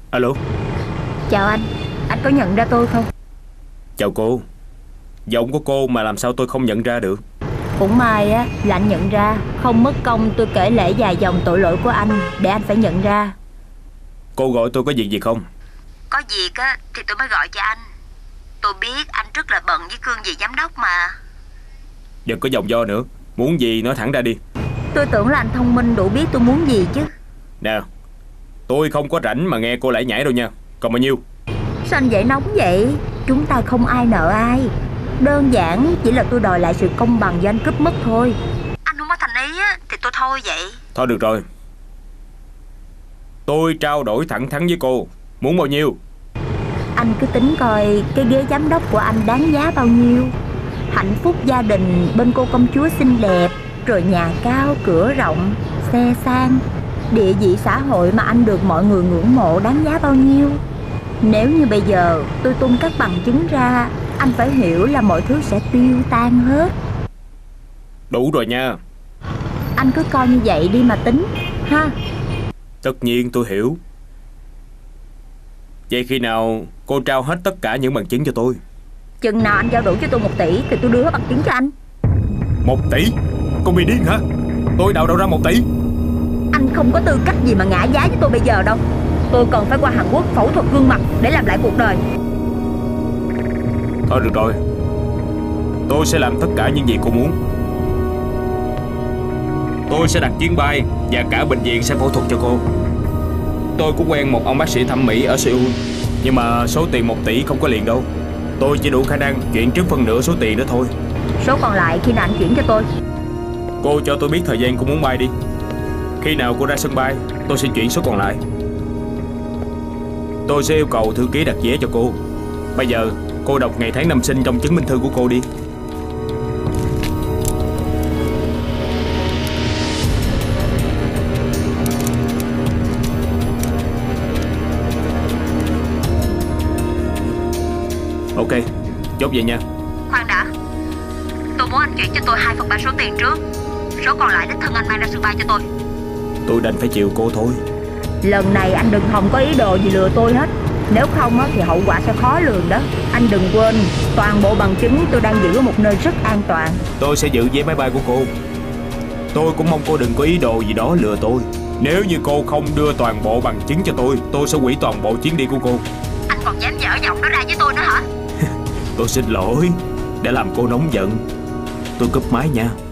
Alo. Chào anh có nhận ra tôi không? Chào cô. Giọng của cô mà làm sao tôi không nhận ra được. Cũng may á là anh nhận ra. Không mất công tôi kể lể dài dòng tội lỗi của anh để anh phải nhận ra. Cô gọi tôi có việc gì không? Có việc á thì tôi mới gọi cho anh. Tôi biết anh rất là bận với cương vị giám đốc mà. Đừng có vòng vo nữa. Muốn gì nói thẳng ra đi. Tôi tưởng là anh thông minh đủ biết tôi muốn gì chứ. Nè, tôi không có rảnh mà nghe cô lải nhải đâu nha. Còn bao nhiêu? Sao anh dậy nóng vậy? Chúng ta không ai nợ ai. Đơn giản chỉ là tôi đòi lại sự công bằng do anh cướp mất thôi. Anh không có thành ý á thì tôi thôi vậy. Thôi được rồi. Tôi trao đổi thẳng thắn với cô. Muốn bao nhiêu? Anh cứ tính coi cái ghế giám đốc của anh đáng giá bao nhiêu. Hạnh phúc gia đình bên cô công chúa xinh đẹp, rồi nhà cao cửa rộng, xe sang, địa vị xã hội mà anh được mọi người ngưỡng mộ đáng giá bao nhiêu. Nếu như bây giờ tôi tung các bằng chứng ra, anh phải hiểu là mọi thứ sẽ tiêu tan hết. Đủ rồi nha. Anh cứ coi như vậy đi mà tính ha. Tất nhiên tôi hiểu. Vậy khi nào cô trao hết tất cả những bằng chứng cho tôi? Chừng nào anh giao đủ cho tôi 1 tỷ thì tôi đưa hết bằng chứng cho anh. 1 tỷ? Cô bị điên hả? Tôi đào đâu ra 1 tỷ? Anh không có tư cách gì mà ngã giá với tôi bây giờ đâu. Tôi còn phải qua Hàn Quốc phẫu thuật gương mặt để làm lại cuộc đời. Thôi được rồi. Tôi sẽ làm tất cả những gì cô muốn. Tôi sẽ đặt chuyến bay và cả bệnh viện sẽ phẫu thuật cho cô. Tôi cũng quen một ông bác sĩ thẩm mỹ ở Seoul. Nhưng mà số tiền 1 tỷ không có liền đâu. Tôi chỉ đủ khả năng chuyển trước phân nửa số tiền đó thôi. Số còn lại khi nào anh chuyển cho tôi? Cô cho tôi biết thời gian cô muốn bay đi. Khi nào cô ra sân bay tôi sẽ chuyển số còn lại. Tôi sẽ yêu cầu thư ký đặt vé cho cô. Bây giờ cô đọc ngày tháng năm sinh trong chứng minh thư của cô đi. Ok, chốt vậy nha. Khoan đã. Tôi muốn anh chuyển cho tôi 2/3 số tiền trước. Số còn lại đích thân anh mang ra sân bay cho tôi. Tôi đành phải chịu cô thôi. Lần này anh đừng hòng có ý đồ gì lừa tôi hết. Nếu không thì hậu quả sẽ khó lường đó. Anh đừng quên, toàn bộ bằng chứng tôi đang giữ ở một nơi rất an toàn. Tôi sẽ giữ vé máy bay của cô. Tôi cũng mong cô đừng có ý đồ gì đó lừa tôi. Nếu như cô không đưa toàn bộ bằng chứng cho tôi sẽ hủy toàn bộ chuyến đi của cô. Anh còn dám dở giọng đó ra với tôi nữa hả? Tôi xin lỗi. Để làm cô nóng giận, tôi cúp máy nha.